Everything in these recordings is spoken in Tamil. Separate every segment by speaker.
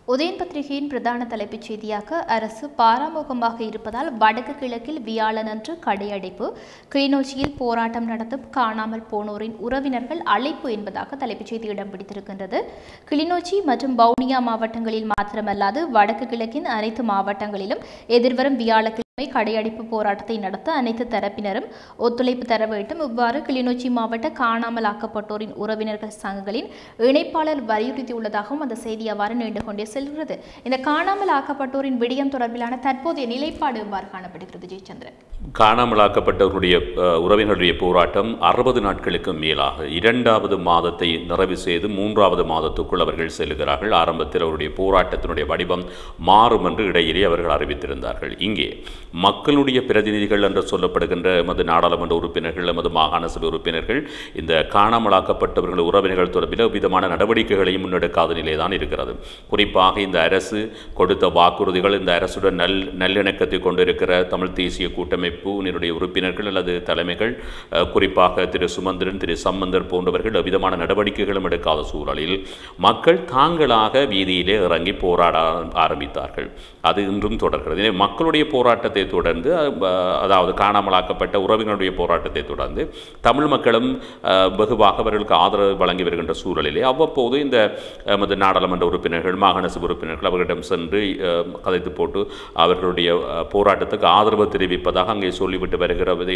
Speaker 1: உதயன் பத்திரிகையின் பிரதான தலைப்புச் செய்தியாக அரசு பாராமுகமாக இருப்பதால் வடக்கு கிழக்கில் வியாழனன்று கடையடைப்பு, கிளிநொச்சியில் போராட்டம் நடத்தும் காணாமல் போனோரின் உறவினர்கள் அழைப்பு என்பதாக தலைப்புச் செய்தி இடம் பிடித்திருக்கின்றது. கிளிநொச்சி மற்றும் வவுனியா மாவட்டங்களில் மாத்திரமல்லாது வடக்கு கிழக்கின் அனைத்து மாவட்டங்களிலும் எதிர்வரும் வியாழக்கிழமை கடையடைப்பு போராட்டத்தை நடத்த அனைத்து தரப்பினரும் ஒத்துழைப்பு தர வேண்டும். இவ்வாறு கிளிநொச்சி மாவட்ட காணாமல் ஆக்கப்பட்டோரின் உறவினர்கள் சங்கங்களின் இணைப்பாளர் வலியுறுத்தியுள்ளதாகவும் அந்த செய்தி அவ்வாறு நீண்டு கொண்டே செல்கிறது. இந்த காணாமல் ஆக்கப்பட்டோரின் விடயம் தொடர்பிலான தற்போதைய நிலைப்பாடு எவ்வாறு காணப்படுகிறது? ஜெயச்சந்திரன்,
Speaker 2: காணாமல் ஆக்கப்பட்டவர்களுடைய உறவினருடைய போராட்டம் 60 நாட்களுக்கு மேலாக 2வது மாதத்தை நிறைவு செய்து 3வது மாதத்துக்குள் அவர்கள் செல்கிறார்கள். ஆரம்பத்தில் அவருடைய போராட்டத்தினுடைய வடிவம் மாறும் என்று இடையிலே அவர்கள் அறிவித்திருந்தார்கள். இங்கே மக்களுடைய பிரதிநிதிகள் என்று சொல்லப்படுகின்ற எமது நாடாளுமன்ற உறுப்பினர்கள், எமது மாகாண சபை உறுப்பினர்கள் இந்த காணாமலாக்கப்பட்டவர்கள் உறவினர்கள் தொடர்பில் விதமான நடவடிக்கைகளையும் முன்னெடுக்காத நிலைதான் இருக்கிறது. குறிப்பாக இந்த அரசு கொடுத்த வாக்குறுதிகள், இந்த அரசுடன் நல்லிணக்கத்தை கொண்டிருக்கிற தமிழ் தேசிய கூட்டமைப்பினுடைய உறுப்பினர்கள் அல்லது தலைமைகள், குறிப்பாக திரு சுமந்திரன், திரு சம்பந்தர் போன்றவர்கள் விதமான நடவடிக்கைகளும் எடுக்காத சூழலில் மக்கள் தாங்களாக வீதியிலே இறங்கி போராட ஆரம்பித்தார்கள். அது இன்றும் தொடர்கிறது. மக்களுடைய போராட்டத்தை தொடர்ந்து, அதாவது காணாமலாக்கப்பட்ட உறவினருடைய போராட்டத்தை தொடர்ந்து தமிழ் மக்களும் வெகுவாக அவர்களுக்கு ஆதரவு வழங்கி வருகின்ற சூழலிலே அவ்வப்போது இந்த எமது நாடாளுமன்ற உறுப்பினர்கள், மாகாண சபை உறுப்பினர்கள் அவர்களிடம் சென்று கதைத்து போட்டு அவர்களுடைய போராட்டத்துக்கு ஆதரவு தெரிவிப்பதாக அங்கே சொல்லிவிட்டு வருகிறதை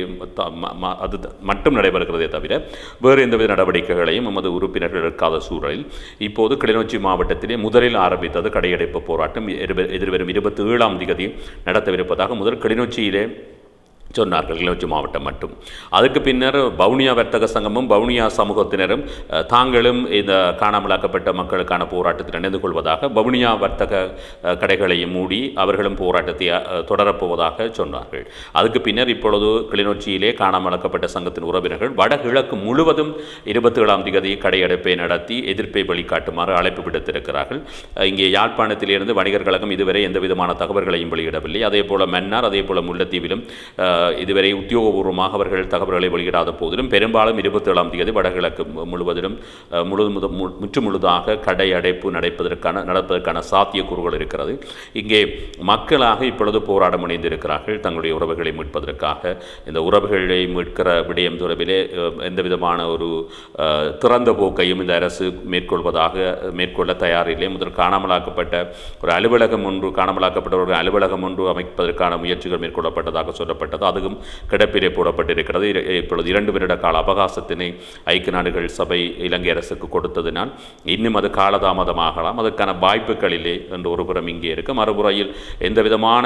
Speaker 2: அது மட்டும் நடைபெறுகிறதே தவிர வேறு எந்தவித நடவடிக்கைகளையும் எமது உறுப்பினர்கள் எடுக்காத சூழலில் இப்போது கிளிநொச்சி மாவட்டத்திலே முதலில் ஆரம்பித்தது கடையடைப்பு போராட்டம் எதிர்வரும் 27ஆம் தேதி நடத்தவிருப்பதாக முதல் கிளிநொச்சியிலே சொன்னார்கள். கிளிநொச்சி மாவட்டம் மட்டும். அதுக்கு பின்னர் வவுனியா வர்த்தக சங்கமும் வவுனியா சமூகத்தினரும் தாங்களும் இந்த காணாமலாக்கப்பட்ட மக்களுக்கான போராட்டத்தில் இணைந்து கொள்வதாக வவுனியா வர்த்தக கடைகளையும் மூடி அவர்களும் போராட்டத்தை தொடரப்போவதாக சொன்னார்கள். அதுக்கு பின்னர் இப்பொழுது கிளிநொச்சியிலே காணாமலாக்கப்பட்ட சங்கத்தின் உறவினர்கள் வடகிழக்கு முழுவதும் 27ஆம் தேதி கடையடைப்பை நடத்தி எதிர்ப்பை வெளிக்காட்டுமாறு அழைப்பு விடுத்திருக்கிறார்கள். இங்கே யாழ்ப்பாணத்திலிருந்து வணிகர் கழகம் இதுவரை எந்த விதமான தகவல்களையும் வெளியிடவில்லை. அதே போல மன்னார், அதே போல முல்லைத்தீவிலும் இதுவரை உத்தியோகபூர்வமாக அவர்கள் தகவல்களை வெளியிடாத போதிலும் பெரும்பாலும் 27ஆம் தேதி வடகிழக்கு முழுவதிலும் முற்றுமுழுதாக கடை அடைப்பு நடப்பதற்கான சாத்தியக்கூறுகள் இருக்கிறது. இங்கே மக்களாக இப்பொழுது போராட முனைந்திருக்கிறார்கள் தங்களுடைய உறவுகளை மீட்பதற்காக. இந்த உறவுகளை மீட்கிற விடயம் தொடர்பிலே எந்த விதமான ஒரு திறந்த போக்கையும் இந்த அரசு மேற்கொள்ள தயாரில்லை. முதல் காணாமலாக்கப்பட்ட ஒரு அலுவலகம் ஒன்று, காணாமலாக்கப்பட்ட ஒரு அலுவலகம் ஒன்று அமைப்பதற்கான முயற்சிகள் மேற்கொள்ளப்பட்டதாக சொல்லப்பட்டது. அதுவும் கிடப்பிலே போடப்பட்டிருக்கிறது. இப்பொழுது 2 வருட கால அவகாசத்தினை ஐக்கிய நாடுகள் சபை இலங்கை அரசுக்கு கொடுத்ததினால் இன்னும் அது காலதாமதமாகலாம். அதற்கான வாய்ப்புகளிலே என்று ஒருபுறம் இங்கே இருக்கு. மறுபுறையில் எந்த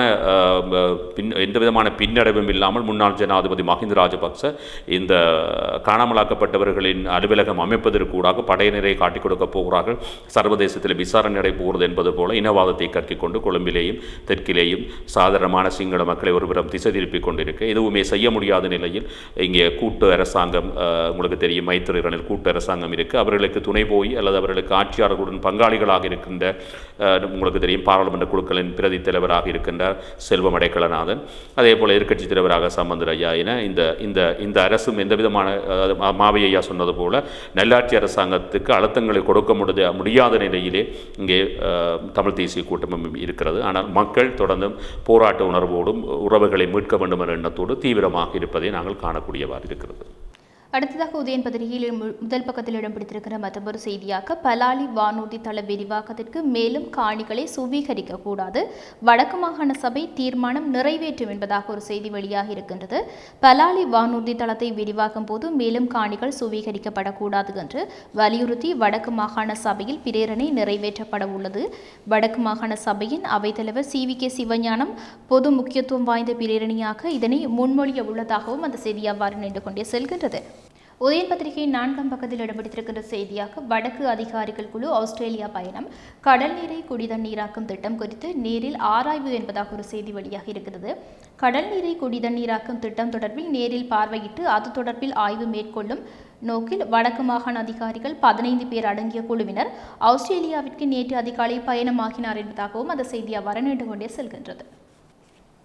Speaker 2: விதமான பின்னடைவும் இல்லாமல் முன்னாள் ஜனாதிபதி மஹிந்த ராஜபக்ச இந்த காணாமலாக்கப்பட்டவர்களின் அலுவலகம் அமைப்பதற்கூடாக படையினரை காட்டிக் கொடுக்க போகிறார்கள், சர்வதேசத்தில் விசாரணை நடைபெறுவது என்பது போல இனவாதத்தை கற்கிக் கொண்டு கொழும்பிலேயும் தெற்கிலேயும் சாதாரணமான சிங்கள மக்களை ஒருபுறம் திசை திருப்பிக் கொண்டிருக்க எதுவுமே செய்ய முடியாத நிலையில் இங்கே கூட்டு அரசாங்கம், உங்களுக்கு தெரியும் மைத்திரிகளில் கூட்டு அரசாங்கம் இருக்குது. அவர்களுக்கு துணை போய் அல்லது அவர்களுக்கு ஆட்சியாளர்களுடன் பங்காளிகளாக இருக்கின்ற, உங்களுக்கு தெரியும் பாராளுமன்ற குழுக்களின் பிரதி தலைவராக இருக்கின்ற செல்வம் அடைக்கலநாதன், அதே போல் எதிர்க்கட்சி தலைவராக சம்பந்தர் ஐயா என இந்த அரசும் எந்த விதமான மாவை ஐயா சொன்னது போல நல்லாட்சி அரசாங்கத்துக்கு அழுத்தங்களை கொடுக்க முடியாத நிலையிலே இங்கே தமிழ் தேசிய கூட்டமும் இருக்கிறது. ஆனால் மக்கள் தொடர்ந்து போராட்ட உணர்வோடும் உறவுகளை மீட்க வேண்டும் என்ற எண்ணத்தோடு தீவிரமாக இருப்பதை நாங்கள் காணக்கூடியவாறு இருக்கிறது.
Speaker 1: அடுத்ததாக உதயன் பத்திரிகையில் முதல் பக்கத்தில் இடம் பிடித்திருக்கிற மற்றொரு செய்தியாக பலாலி வானூர்தி தள விரிவாக்கத்திற்கு மேலும் காணிகளை சுவீகரிக்க கூடாது, வடக்கு மாகாண சபை தீர்மானம் நிறைவேற்றும் என்பதாக ஒரு செய்தி வெளியாக இருக்கின்றது. பலாலி வானூர்தி தளத்தை விரிவாக்கும் போது மேலும் காணிகள் சுவீகரிக்கப்படக்கூடாது என்று வலியுறுத்தி வடக்கு மாகாண சபையில் பிரேரணை நிறைவேற்றப்பட உள்ளது. வடக்கு மாகாண சபையின் அவைத்தலைவர் CVK சிவஞானம் பொது முக்கியத்துவம் வாய்ந்த பிரேரணையாக இதனை முன்மொழிய உள்ளதாகவும் அந்த செய்தி அவ்வாறு நின்று கொண்டே செல்கின்றது. உதயன் பத்திரிகையின் 4ஆம் பக்கத்தில் இடம்பெற்றிருக்கின்ற செய்தியாக வடக்கு அதிகாரிகள் குழு ஆஸ்திரேலியா பயணம், கடல் நீரை குடிதண்ணீராக்கும் திட்டம் குறித்து நேரில் ஆராய்வு என்பதாக ஒரு செய்தி வெளியாக இருக்கிறது. கடல் நீரை குடிதண்ணீராக்கும் திட்டம் தொடர்பில் நேரில் பார்வையிட்டு அது தொடர்பில் ஆய்வு மேற்கொள்ளும் நோக்கில் வடக்கு மாகாண அதிகாரிகள் 15 பேர் அடங்கிய குழுவினர் ஆஸ்திரேலியாவிற்கு நேற்று அதிகாலை பயணமாகினார் என்பதாகவும் அந்த செய்தி அவ்வாறு நீண்டு கொண்டே செல்கின்றது.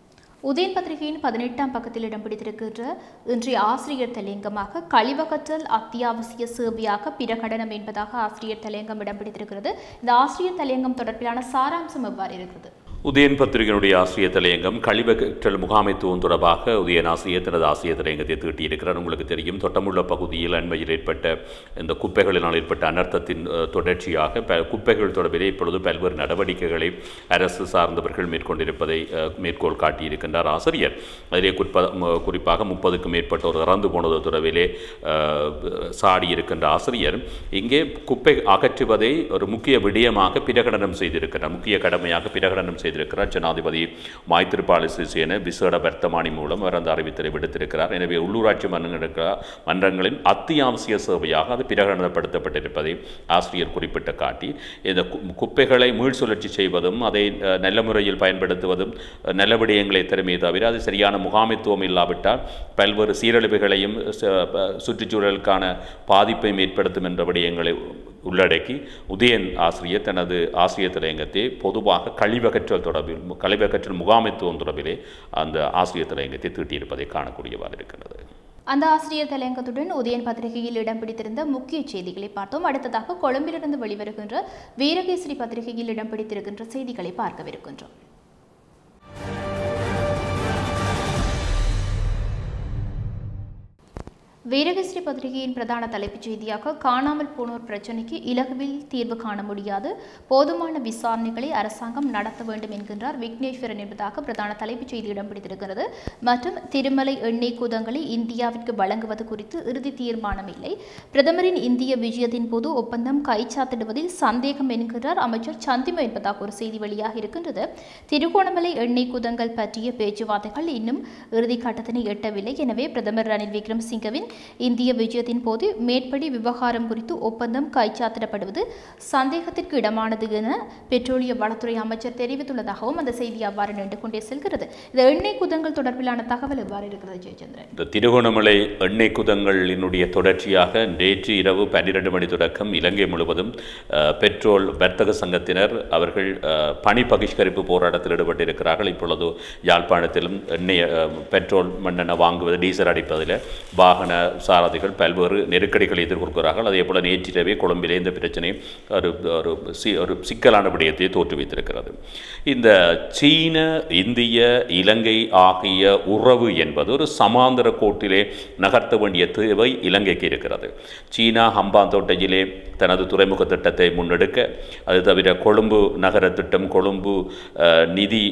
Speaker 1: உதயன் பத்திரிகையின் 18ஆம் பக்கத்தில் இடம் பிடித்திருக்கின்ற இன்றைய ஆசிரியர் தலையங்கமாக கழிவகற்றல் அத்தியாவசிய சேவையாக பிரகடனம் என்பதாக ஆசிரியர் தலையங்கம் இடம் பிடித்திருக்கிறது. இந்த ஆசிரியர் தலையங்கம் தொடர்பிலான சாராம்சம் எவ்வாறு இருக்கிறது?
Speaker 2: உதயன் பத்திரிகையினுடைய ஆசிரியர் தலையங்கம் கழிவகற்றல் முகாமைத்துவம் தொடர்பாக உதயன் ஆசிரியர் தனது ஆசிரியர் தலையங்கத்தை தீட்டியிருக்கிறார். உங்களுக்கு தெரியும், தொட்டமுள்ள பகுதியில் அண்மையில் ஏற்பட்ட இந்த குப்பைகளினால் ஏற்பட்ட அனர்த்தத்தின் தொடர்ச்சியாக குப்பைகள் தொடர்பிலே இப்பொழுது பல்வேறு நடவடிக்கைகளை அரசு சார்ந்தவர்கள் மேற்கொண்டிருப்பதை மேற்கோள் காட்டியிருக்கின்றார் ஆசிரியர். அதிலே குறிப்பாக 30க்கும் மேற்பட்டோர் இறந்து போனது தொடர்பிலே சாடியிருக்கின்ற ஆசிரியர் இங்கே குப்பை அகற்றுவதை ஒரு முக்கிய விடயமாக பிரகடனம் செய்திருக்கிறார். முக்கிய கடமையாக பிரகடனம் செய்திருக்கிறார். ஜனாதிபதி மைத்ரிபால சிறிசேன விசேட வர்த்தமானி மூலம் அவர் அந்த அறிவித்தலை விடுத்திருக்கிறார். எனவே உள்ளூராட்சி மன்றங்களின் அத்தியாவசிய சேவையாக அது பிரகடனப்படுத்தப்பட்டிருப்பதை ஆசிரியர் குறிப்பிட்டு காட்டி, இந்த குப்பைகளை மீள் சுழற்சி செய்வதும் அதை நல்ல முறையில் பயன்படுத்துவதும் நல்ல விடயங்களை தருமே தவிர அது சரியான முகாமைத்துவம் இல்லாவிட்டால் பல்வேறு சீரழிவுகளையும் சுற்றுச்சூழலுக்கான பாதிப்பையும் ஏற்படுத்தும் என்ற விடயங்களை உள்ளடக்கி உதயன் ஆசிரியர் தனது ஆசிரியர் தலையங்கத்தை பொதுவாக கழிவகற்றல் முகாமைத்துவம் தொடர்பிலே அந்த ஆசிரியர் தலையங்கத்தை தீட்டியிருப்பதை காணக்கூடியவாறு இருக்கிறது.
Speaker 1: அந்த ஆசிரியர் தலையங்கத்துடன் உதயன் பத்திரிகையில் இடம் பிடித்திருந்த முக்கிய செய்திகளை பார்த்தோம். அடுத்ததாக கொழும்பிலிருந்து வெளிவருகின்ற வீரகேசரி பத்திரிகையில் இடம் பிடித்திருக்கின்ற செய்திகளை பார்க்கவிருக்கின்றோம். வீரகேசரி பத்திரிகையின் பிரதான தலைப்புச் செய்தியாக காணாமல் போனோர் பிரச்சினைக்கு இலகுவில் தீர்வு காண முடியாது, போதுமான விசாரணைகளை அரசாங்கம் நடத்த வேண்டும் என்கின்றார் விக்னேஸ்வரன் என்பதாக பிரதான தலைப்புச் செய்தி இடம் பிடித்திருக்கிறது. மற்றும் திருமலை எண்ணெய் குதங்களை இந்தியாவிற்கு வழங்குவது குறித்து இறுதி தீர்மானம் இல்லை, பிரதமரின் இந்திய விஜயத்தின் போது ஒப்பந்தம் கைச்சாத்திடுவதில் சந்தேகம் என்கின்றார் அமைச்சர் சந்திம என்பதாக ஒரு செய்தி வெளியாக இருக்கின்றது. திருகோணமலை எண்ணெய் குதங்கள் பற்றிய பேச்சுவார்த்தைகள் இன்னும் இறுதி கட்டத்தினை எட்டவில்லை. எனவே பிரதமர் ரணில் விக்ரமசிங்கவின் இந்திய விஜயத்தின் போது மேற்படி விவகாரம் குறித்து ஒப்பந்தம் கைச்சாத்திடப்படுவது சந்தேகத்திற்கு இடமானது என பெட்ரோலிய வளத்துறை அமைச்சர் தெரிவித்துள்ளதாகவும் அந்த செய்தி அவ்வாறு நின்று கொண்டே செல்கிறது. இந்த எண்ணெய் குதங்கள் தொடர்பிலான தகவல் எவ்வாறு இருக்கிறது ஜெயச்சந்திரன்?
Speaker 2: இந்த திருகோணமலை எண்ணெய் குதங்களினுடைய தொடர்ச்சியாக நேற்று இரவு 12 மணி தொடக்கம் இலங்கை முழுவதும் பெட்ரோல் வர்த்தக சங்கத்தினர் அவர்கள் பணி பகிஷ்கரிப்பு போராட்டத்தில் ஈடுபட்டிருக்கிறார்கள். இப்பொழுது யாழ்ப்பாணத்திலும் எண்ணெய் பெட்ரோல் மண்ணெண்ணெய் வாங்குவது, டீசல் அடிப்பதில் வாகன சாரதிகள் பல்வேறு நெருக்கடிகளை எதிர்கொள்கிறார்கள். அதே போல நேற்றிரவே கொழும்பிலே இந்த பிரச்சனை ஒரு சிக்கலான விடயத்தை தோற்றுவித்திருக்கிறது. இந்த சீன இந்திய இலங்கை ஆகிய உறவு என்பது ஒரு சமாந்தர கோட்டிலே நகர்த்த வேண்டிய தேவை இலங்கைக்கு இருக்கிறது. சீனா ஹம்பாந்தோட்டையிலே தனது துறைமுக திட்டத்தை முன்னெடுக்க, அது தவிர கொழும்பு நகர திட்டம், கொழும்பு நிதி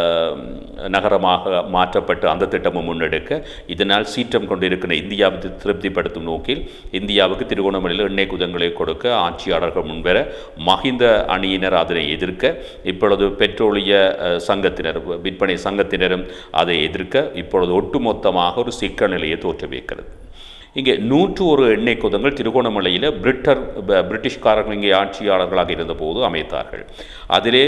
Speaker 2: நகரமாக மாற்றப்பட்டு அந்த திட்டமும் முன்னெடுக்க, இதனால் சீற்றம் கொண்டிருக்கிற இந்தியாவை திருப்திப்படுத்தும் நோக்கில் இந்தியாவுக்கு திருகோணமலையில் எண்ணெய் குதங்களை கொடுக்க ஆட்சியாளர்கள் முன்வர மஹிந்த அணியினர் அதனை எதிர்க்க, இப்பொழுது பெட்ரோலிய சங்கத்தினர், விற்பனை சங்கத்தினரும் அதை எதிர்க்க இப்பொழுது ஒட்டுமொத்தமாக ஒரு சிக்கல் நிலையை தோற்றுவிக்கிறது. இங்கே 101 எண்ணெய் குதங்கள் திருகோணமலையில் பிரிட்டிஷ்காரர்கள் இங்கே ஆட்சியாளர்களாக இருந்தபோது அமைத்தார்கள். அதிலே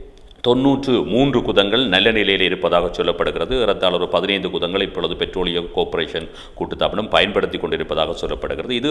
Speaker 2: 93 குதங்கள் நல்ல நிலையில் இருப்பதாக சொல்லப்படுகிறது. ஏறத்தாழ ஒரு 15 குதங்கள் இப்பொழுது பெட்ரோலிய கோர்ப்பரேஷன் கூட்டுத்தாபனம் பயன்படுத்தி கொண்டிருப்பதாக சொல்லப்படுகிறது. இது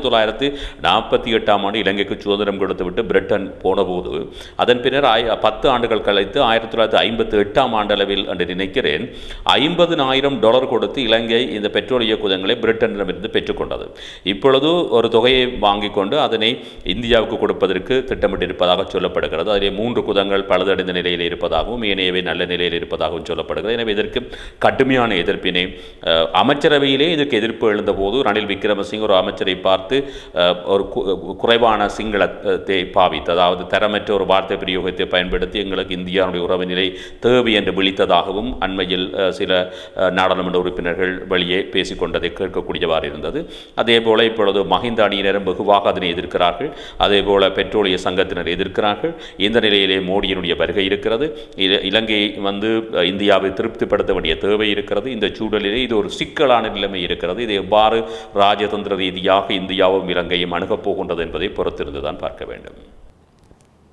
Speaker 2: 1948ஆம் ஆண்டு இலங்கைக்கு சுதந்திரம் கொடுத்துவிட்டு பிரிட்டன் போனபோது அதன் பின்னர் 10 ஆண்டுகள் கழித்து 1958ஆம் ஆண்டளவில் என்று நினைக்கிறேன் $50,000 கொடுத்து இலங்கை இந்த பெட்ரோலிய குதங்களை பிரிட்டனிடமிருந்து பெற்றுக்கொண்டது. இப்பொழுது ஒரு தொகையை வாங்கிக் கொண்டு அதனை இந்தியாவுக்கு கொடுப்பதற்கு திட்டமிட்டிருப்பதாக சொல்லப்படுகிறது. அதிலே 3 குதங்கள் பழுதடைந்த நிலையில் இருப்பதாகவும் ஏனையவை நல்ல நிலையில் இருப்பதாகவும் சொல்லப்படுகிறது. எனவே இதற்கு கடுமையான எதிர்ப்பினை அமைச்சரவையிலே இதற்கு எதிர்ப்பு எழுந்தபோது ரணில் விக்ரமசிங்க ஒரு அமைச்சரை பார்த்து ஒரு குறைவான சிங்களத்தை பாவித்து, அதாவது தரமற்ற ஒரு வார்த்தை பிரயோகத்தை பயன்படுத்தி எங்களுக்கு இந்தியாவுடைய உறவு நிலை தேவை என்று விழித்ததாகவும் அண்மையில் சில நாடாளுமன்ற உறுப்பினர்கள் வெளியே பேசிக்கொண்டதை கேட்கக்கூடியவாறு இருந்தது. அதே போல இப்பொழுது மஹிந்த அணியினரும் வெகுவாக அதனை எதிர்க்கிறார்கள். அதே போல பெட்ரோலிய சங்கத்தினர் எதிர்க்கிறார்கள். இந்த நிலையிலே மோடியினுடைய வருகை இருக்கிறது. இலங்கை இந்தியாவை திருப்திப்படுத்த வேண்டிய தேவை இருக்கிறது. இந்த சூழலிலே இது ஒரு சிக்கலான நிலைமை இருக்கிறது. இது எவ்வாறு ராஜதந்திர ரீதியாக இந்தியாவும் இலங்கையும் அணுகப் போகின்றது என்பதை பொறுத்திருந்துதான் பார்க்க வேண்டும்.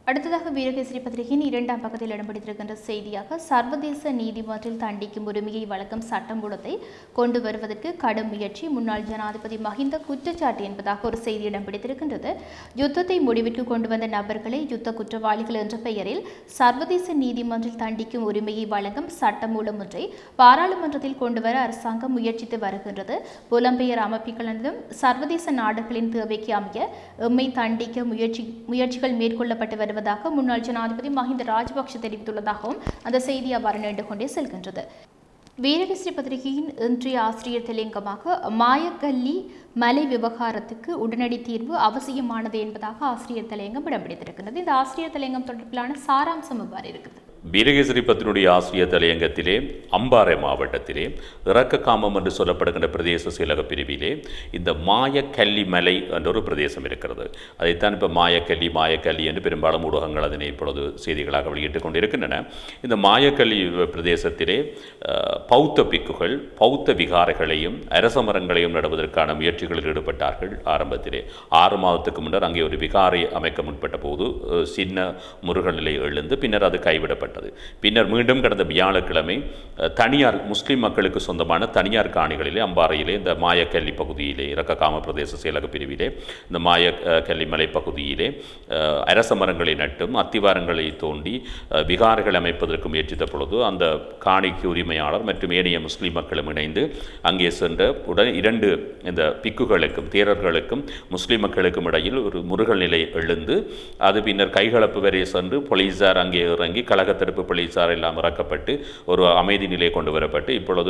Speaker 1: அடுத்ததாக வீரகேசரி பத்திரிகையின் 2ஆம் பக்கத்தில் இடம்பெற்றிருக்கின்ற செய்தியாக சர்வதேச நீதிமன்றில் தண்டிக்கும் உரிமையை வழங்கும் சட்டமூலத்தை கொண்டு வருவதற்கு கடும் முயற்சி முன்னாள் ஜனாதிபதி மஹிந்த குற்றச்சாட்டு என்பதாக ஒரு செய்தி இடம்பெற்றிருக்கின்றது. யுத்தத்தை முடிவிற்கு கொண்டு வந்த நபர்களை யுத்த குற்றவாளிகள் என்ற பெயரில் சர்வதேச நீதிமன்றில் தண்டிக்கும் உரிமையை வழங்கும் சட்டமூலம் ஒன்றை பாராளுமன்றத்தில் கொண்டுவர அரசாங்கம் முயற்சித்து வருகின்றது. புலம்பெயர் அமைப்புகளிடம் சர்வதேச நாடுகளின் தேவைக்கு அமைய எம்மை தண்டிக்க முயற்சிகள் மேற்கொள்ளப்பட்டு வருவதாக முன்னாள் ஜனாதிபதி மஹிந்த ராஜபக்ஷ தெரிவித்துள்ளதாகவும் அந்த செய்தி அவ்வாறு நீண்டு கொண்டே செல்கின்றது. வீரகேசரி பத்திரிகையின் இன்றைய ஆசிரியர் தலையங்கமாக மாயக்கல்லி மலை விவகாரத்துக்கு உடனடி தீர்வு அவசியமானது என்பதாக ஆசிரியர் தலையங்கம் இடம்பெற்றிருக்கிறது. இந்த ஆசிரியர் தலையங்கம் தொடர்பிலான சாராம்சம் எவ்வாறு இருக்குது?
Speaker 2: வீரகேசரி பத்தினுடைய ஆசிரியர் தலையங்கத்திலே அம்பாறை மாவட்டத்திலே இறக்கக்காமம் என்று சொல்லப்படுகின்ற பிரதேச செயலக பிரிவிலே இந்த மாயக்கல்லி மலை என்ற ஒரு பிரதேசம் இருக்கிறது. அதைத்தான் இப்போ மாயக்கல்லி என்று பெரும்பாலும் ஊடகங்கள் அதனை இப்பொழுது செய்திகளாக வெளியிட்டுக் கொண்டிருக்கின்றன. இந்த மாயக்கல்லி பிரதேசத்திலே பௌத்த பிக்குகள் பௌத்த விகாரைகளையும் அரச மரங்களையும் நடுவதற்கான முயற்சிகளில் ஈடுபட்டார்கள். ஆரம்பத்திலே 6 மாதத்துக்கு முன்னர் அங்கே ஒரு விகாரை அமைக்க முற்பட்ட போது சின்ன முருகன் நிலை எழுந்து பின்னர் அது கைவிடப்பட்டது. பின்னர் மீண்டும் கடந்த வியாழக்கிழமை தனியார் முஸ்லிம் மக்களுக்கு சொந்தமான தனியார் காணிகளிலே அம்பாறையிலே இந்த மாயக்கல்லி பகுதியிலே இறக்கக்காம பிரதேச செயலக பிரிவிலே இந்த மாயக்கல்லி மலை பகுதியிலே அரச மரங்களை நட்டும் அத்திவாரங்களை தோண்டி விகாரைகள் அமைப்பதற்கு முயற்சித்த பொழுது அந்த காணிக்கு உரிமையாளர் மற்றும் ஏனைய முஸ்லிம் மக்களும் இணைந்து அங்கே சென்ற உடன் 2 இந்த பிக்குகளுக்கும் தேரர்களுக்கும் முஸ்லிம் மக்களுக்கும் இடையில் ஒரு முருகல் நிலை எழுந்து அது பின்னர் கைகலப்பு வரை சென்று போலீசார் அங்கே இறங்கி கழகத்தடுப்பு போலீசார் எல்லாம் இறக்கப்பட்டு ஒரு அமைதி நிலை கொண்டு வரப்பட்டு இப்பொழுது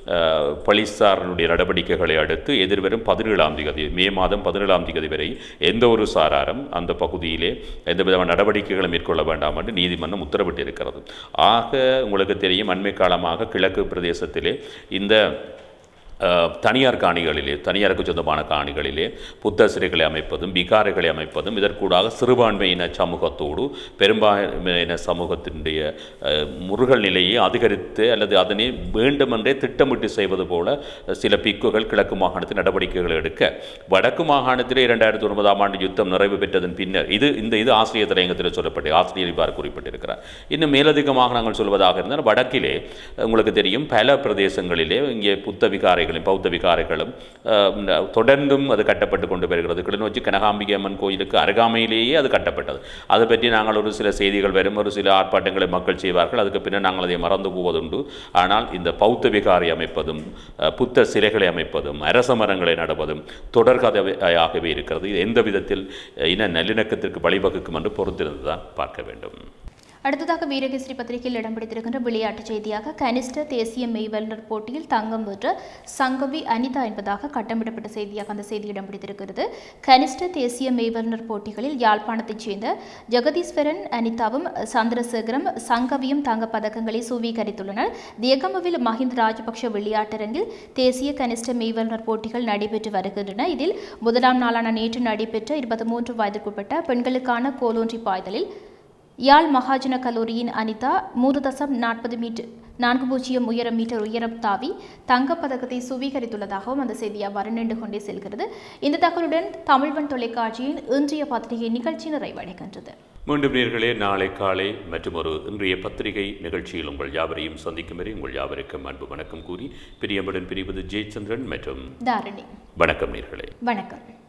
Speaker 2: போலீசாருடைய நடவடிக்கைகளை அடுத்து எதிர்வரும் 17ஆம் தேதி மே மாதம் 17ஆம் தேதி வரை எந்த ஒரு சாராரும் அந்த பகுதியிலே எந்த விதமான நடவடிக்கைகளை மேற்கொள்ள வேண்டாம் என்று நீதிமன்றம் உத்தரவிட்டு இருக்கிறது. ஆக உங்களுக்கு தெரியும் அண்மை காலமாக கிழக்கு பிரதேசத்திலே இந்த தனியார் காணிகளிலே தனியாருக்கு சொந்தமான காணிகளிலே புத்த சிறைகளை அமைப்பதும் விகாரைகளை அமைப்பதும் இதற்கூடாக சிறுபான்மையின சமூகத்தோடு பெரும்பான்மையின சமூகத்தினுடைய முருகல் நிலையை அதிகரித்து அல்லது அதனை வேண்டுமென்றே திட்டமிட்டு செய்வது போல சில பிக்குகள் கிழக்கு மாகாணத்தில் நடவடிக்கைகள் எடுக்க வடக்கு மாகாணத்திலே 2009ஆம் ஆண்டு யுத்தம் நிறைவு பெற்றதன் பின்னர் இது ஆசிரியர் தலையங்கத்தில் சொல்லப்பட்டு ஆசிரியர் இவ்வாறு குறிப்பிட்டிருக்கிறார். இன்னும் மேலதிகமாக நாங்கள் சொல்வதாக இருந்தால் வடக்கிலே உங்களுக்கு தெரியும் பல பிரதேசங்களிலே இங்கே புத்த விகாரைகள் பௌத்த விகாரைகளும் தொடர்ந்தும் அது கட்டப்பட்டு கொண்டு வருகிறது. கிளிநொச்சி கனகாம்பிகை அம்மன் கோயிலுக்கு அருகாமையிலேயே அது கட்டப்பட்டது. அதை பற்றி நாங்கள் ஒரு சில செய்திகள் வரும் ஒரு சில ஆர்ப்பாட்டங்களை மக்கள் செய்வார்கள். அதுக்கு பின்னர் நாங்கள் அதை மறந்து போவதுண்டு. ஆனால் இந்த பௌத்த விகாரை அமைப்பதும் புத்த சிலைகளை அமைப்பதும் அரச மரங்களை நடுவதும் தொடர்கதையாகவே இருக்கிறது. இது எந்த விதத்தில் இன நல்லிணக்கத்திற்கு வழிவகுக்கும் என்று பொறுத்திருந்துதான் பார்க்க வேண்டும்.
Speaker 1: அடுத்ததாக வீரகேசரி பத்திரிகையில் இடம்பெற்றிருக்கின்ற விளையாட்டுச் செய்தியாக கனிஷ்ட தேசிய மெய்வல்லுநர் போட்டியில் தங்கம் வென்ற சங்கவி அனிதா என்பதாக கட்டமிடப்பட்ட செய்தியாக அந்த செய்தி இடம்பெற்றிருக்கிறது. கனிஷ்ட தேசிய மெய்வல்லுநர் போட்டிகளில் யாழ்ப்பாணத்தைச் சேர்ந்த ஜெகதீஸ்வரன் அனிதாவும் சந்திரசேகரம் சங்கவியும் தங்கப் பதக்கங்களை சுவீகரித்துள்ளனர். தியகமவில் மஹிந்த ராஜபக்ஷ விளையாட்டரங்கில் தேசிய கனிஷ்ட மெய்வல்லுநர் போட்டிகள் நடைபெற்று வருகின்றன. இதில் முதலாம் நாளான நேற்று நடைபெற்ற 23 வயதிற்குட்பட்ட பெண்களுக்கான கோலோன்றி பாய்தலில் யாழ் மகாஜன கல்லூரியின் அனிதா 3.40 மீட்டர் உயரம் தாவி தங்கப்பதக்கத்தை சுவீகரித்துள்ளதாகவும் அந்த செய்தி அவ்வாறு நின்று கொண்டே செல்கிறது. இந்த தகவலுடன் தமிழ்வன் தொலைக்காட்சியின் இன்றைய பத்திரிகை நிகழ்ச்சி நிறைவடைகின்றது.
Speaker 2: மீண்டும் நேயர்களே நாளை காலை மற்றும் ஒரு இன்றைய பத்திரிகை நிகழ்ச்சியில் உங்கள் யாவரையும் சந்திக்கும் வரை உங்கள் யாவருக்கும் அன்பு வணக்கம் கூறி பிரியமுடன் பிரிவது ஜெயச்சந்திரன் மற்றும்
Speaker 1: தாரணி.
Speaker 2: வணக்கம் நேயர்களே.
Speaker 1: வணக்கம்.